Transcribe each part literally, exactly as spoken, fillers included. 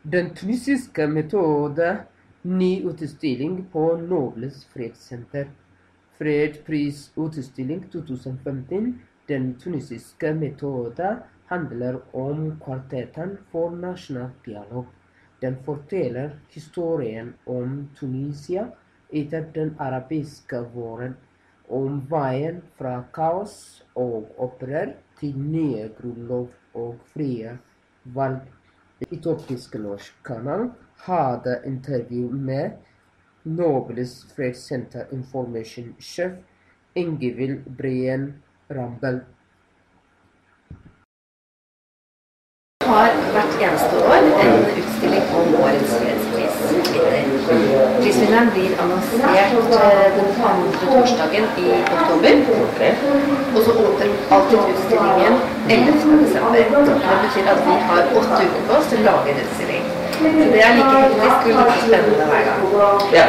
Den tunisiske metode, ny utstilling på Nobles fredssenter. Fredspris-utstilling tjugo femton. Den tunisiske metode handler om kvartetten for nasjonal dialog. Den forteller historien om Tunisia etter den arabiske våren, om veien fra kaos og opprør til nye grunnlov og frie valg. Etiopisk norsk kanal hadde intervju med Nobles fredssenter information-sjef Ingevild Breen Rambel. Har hvert eneste år en utstilling om årets fredsprisvinner. Prisvinneren blir annonsert den andre torsdagen i oktober. Og så åpner alltid utstillingen ellevte desember. Det betyr at vi har åtte uker på oss til å lage en utstilling. Så det er like hektisk og like spennende hver gang. Ja.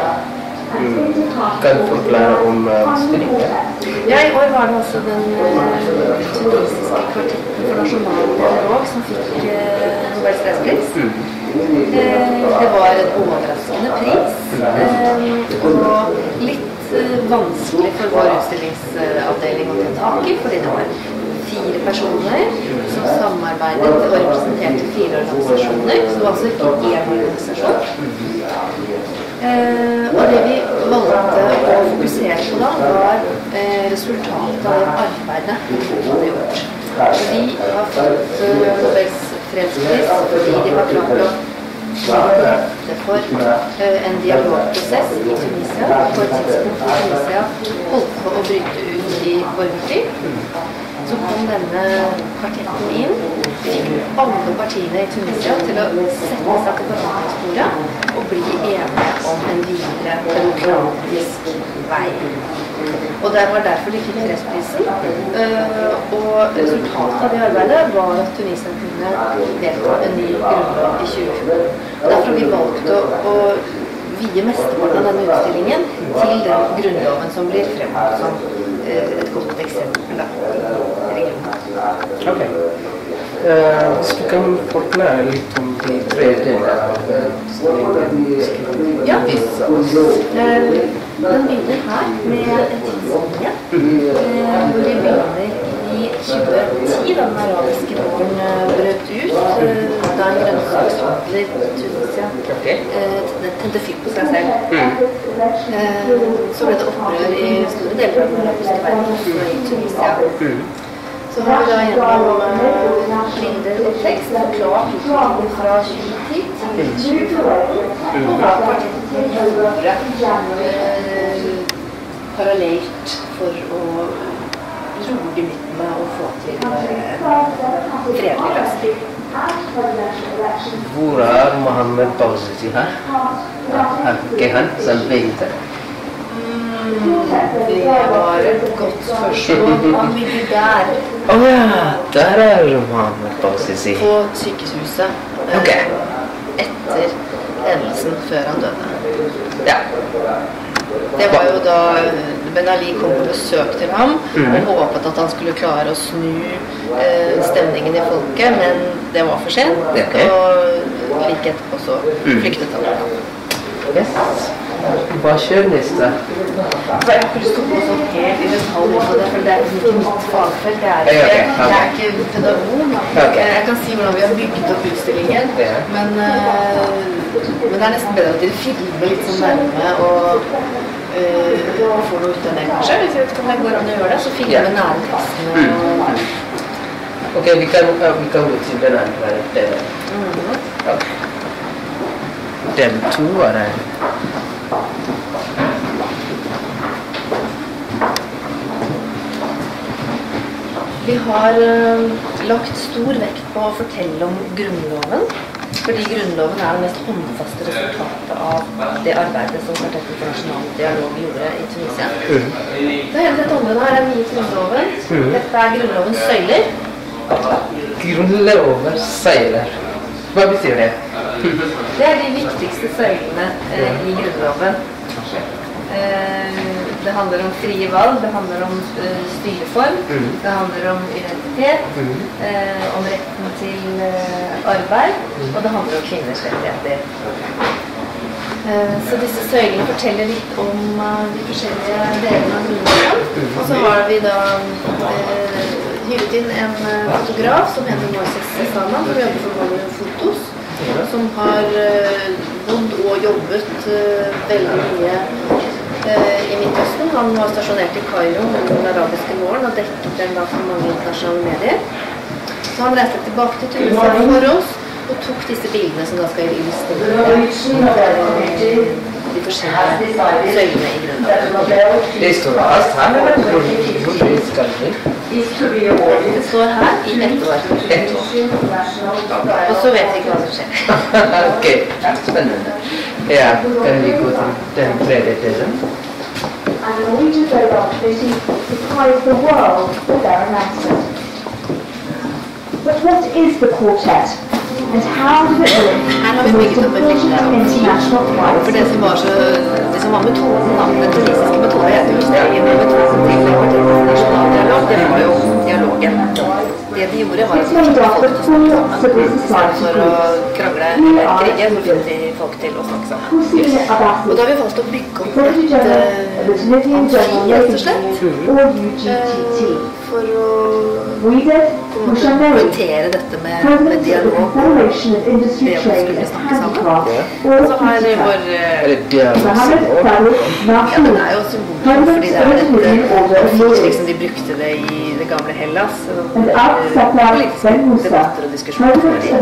Mm. Kan du forklare om utstillingen? Ja, i år var det altså den uh, tunisiske kvartetten for nasjonal dialog som fikk uh, Nobels fredspris. Mm. Uh, det var en overraskende pris, uh, og litt uh, vanskelig for vår utstillingsavdeling å ta tak i, fordi det var fire personer som samarbeidet og representerte fire organisasjoner, så det var altså ikke én organisasjon. Eh, og det vi valgte å fokusere på da, var eh, resultatet av det arbeidet vi hadde gjort. Og de har fått uh, Nobels fredspris fordi de var klart å legge for uh, en dialogprosess i Tunisia, på et tidspunkt i Tunisia holdt på å bryte ut i borgerkrig. Så kom denne kvartetten inn, fikk alle partiene i Tunisia til å sette seg til forhandlingsbordet og bli enige om en videre demokratisk vei. Og det var derfor de fikk fredsprisen. Og resultatet av det arbeidet var at Tunisia kunne vedta en ny grunnlov i tjue fjorten. Og derfor har vi valgt å, å vie mesteparten av denne utstillingen til den grunnloven som blir fremholdt som et godt eksempel da, i regionen. Ok. Uh, hvis du kan forklare litt om de tre delene av utstillingen? Ja. Uh, den begynner her med en tidslinje, uh, hvor vi begynner i tjue ti, da den arabiske våren brøt ut, uh, da en grønnsakshandler i Tunisia uh, tente fyr på seg selv. Uh, så ble det opprør i store deler av den arabiske verden, også i Tunisia. Så har vi da gjennom bilder og tekst forklart utviklingen fra tjue ti til tjue fjorten, og hva kvartetten gjorde parallelt for å roe gemyttene og få til fredelig løsning. Hvor er Mohammed Bouazizi her? Er ikke han som begynte? Det var et godt spørsmål. Han ligger der. Å oh, ja, der er Mohammed Bouazizi. På sykehuset. Okay. Etter hendelsen før han døde. Ja. Det var jo da Ben Ali kom på besøk til ham mm. og håpet at han skulle klare å snu eh, stemningen i folket, men det var for sent, okay. Og like etterpå så flyktet han. Yes. Hva skjer neste? Jeg har ikke lyst til å gå sånn helt i detalj på det, for det er ikke mitt fagfelt. Jeg er ikke, okay, okay. Jeg er ikke pedagog. Okay. Jeg kan si hvordan vi har bygget opp utstillingen, yeah. men, uh, men det er nesten bedre at de filmer litt sånn nærme og uh, får noe ut av det kanskje. Hvis jeg vet ikke om det går an å gjøre det, så filmer yeah. nære tekstene. Mm. Ok, vi kan, uh, vi kan gå til den andre delen. Mm-hmm. Okay. Del to er det. Vi har uh, lagt stor vekt på å fortelle om grunnloven, fordi grunnloven er det mest håndfaste resultatet av det arbeidet som Kvartetten for nasjonal dialog gjorde i Tunisia. Mm. Det hele dette området her er mye grunnloven. Mm. Dette er grunnlovens søyler. Grunnlovens søyler? Hva betyr det? Det er de viktigste søylene uh, i grunnloven. Uh, det handler om frie valg, det handler om uh, styreform, mm. det handler om identitet, mm. uh, om retten til uh, arbeid, mm. og det handler om kvinners rettigheter. Uh, så disse søylene forteller litt om uh, de forskjellige delene av grunnloven. Mm. Og så har vi da uh, hyret inn en uh, fotograf som heter Moises Salman, som jobber for Volvo Fotos, som har uh, bodd og jobbet uh, veldig mye uh, i Midtøsten. Han var stasjonert i Kairo under den arabiske våren og dekket den da for mange internasjonale medier. Så han reiste tilbake til Tunisien for oss og tok disse bildene som da skal illustrere uh, de forskjellige søylene i grunnloven. Det står fast her, eller hvor det skal bli? Det står her i ett år. Ett år. Og så vet vi ikke hva som skjer. Ok, spennende. Ja, kan vi gå til den tredje tesen? And the Norwegian robot committee surprised the world with their announcement. But what is the quartet? And how did it link Her har the vi most bygget opp et important lite international For rights? det som var, så, det som var metoden, da, den tunisiske metoden, heter justeringen av metoden til partiets nasjonaldialog, det var jo dialogen. Det de gjorde var at de fikk folk til å snakke sammen. I stedet for å krangle eller krige, så fikk de folk til å snakke sammen. Og da har vi valgt å bygge opp et amfi, rett og slett, for å poengtere dette med, med dialog og det å skulle snakke sammen. Og så har vi vår Eller dialog? ja, den er jo symbolisk fordi det er et amfi, slik som de brukte det i det gamle Hellas. Politiske debatter og diskusjoner.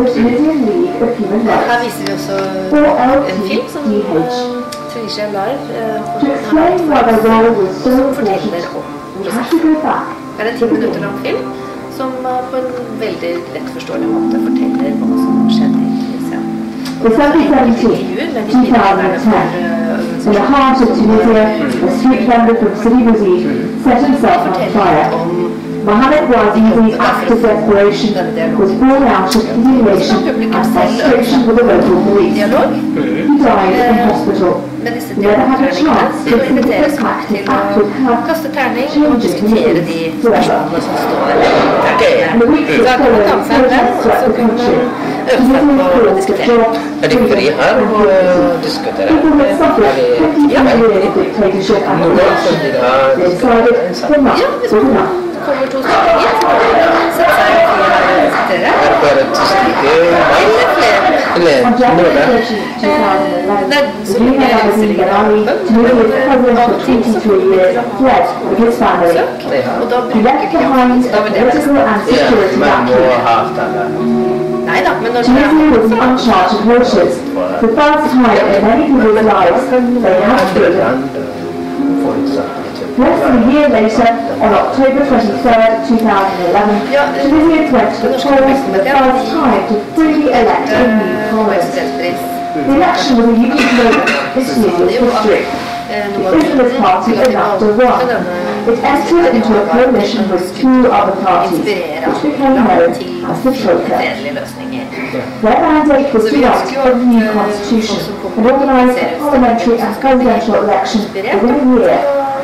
Her viser vi også en film som Tunisia Live har laget, som forteller om prosessen. Det er en ti minutter lang film som på en veldig lett forståelig måte forteller hva som skjedde i Tunisia. Og det er en intervju med de lederne for In the heart of Tunisia, a street vendor from Sidi Bouzid set himself on fire. Mohammed Bouazizi's act of desperation was born out of humiliation and frustration with the local police. He died in hospital. Med disse dialogterningene så inviteres man til å kaste terning og diskutere de personene som står der. Så da kan man ta med seg en venn, og så kan man øve seg på å diskutere. Er det fri her å diskutere? Ja, Noen som vil ha diskutere en sak? ja, hvis man kommer to stykker hit, så kan man sette seg i her og diskutere. Er det bare to stykker? Eller flere. Eller On January noe? thirteenth, two thousand eleven, Det er the så new mye Al utstillinger Ghazali, Tunisia's president for twenty-three years, fled with his family. Og da He bruker left vi behind da a vil det political and Ja, security man må vacuum. ha avtale. Nei da, men når det Tunisia was er uncharted waters. The first time in many people's lives they had Andre freedom. land, for eksempel. Less than a year later, on October twenty-third, two thousand eleven, Tunisia went to the polls for the first time to freely elect a new parliament. The election was a unique moment in Tunisia's history. The Islamist party Ennahda won. It entered into a coalition with two other parties, which became known as the Troika. Their mandate was to write a new constitution and organise a parliamentary and presidential election within a year.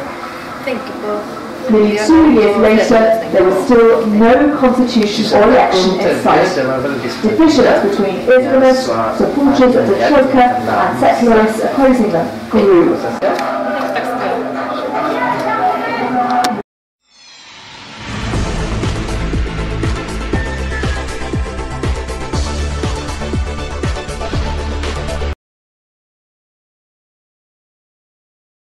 Nearly two years later, there was still no constitution or election in sight. Divisions between Islamists, supporters of the Troika, and secularists opposing them grew.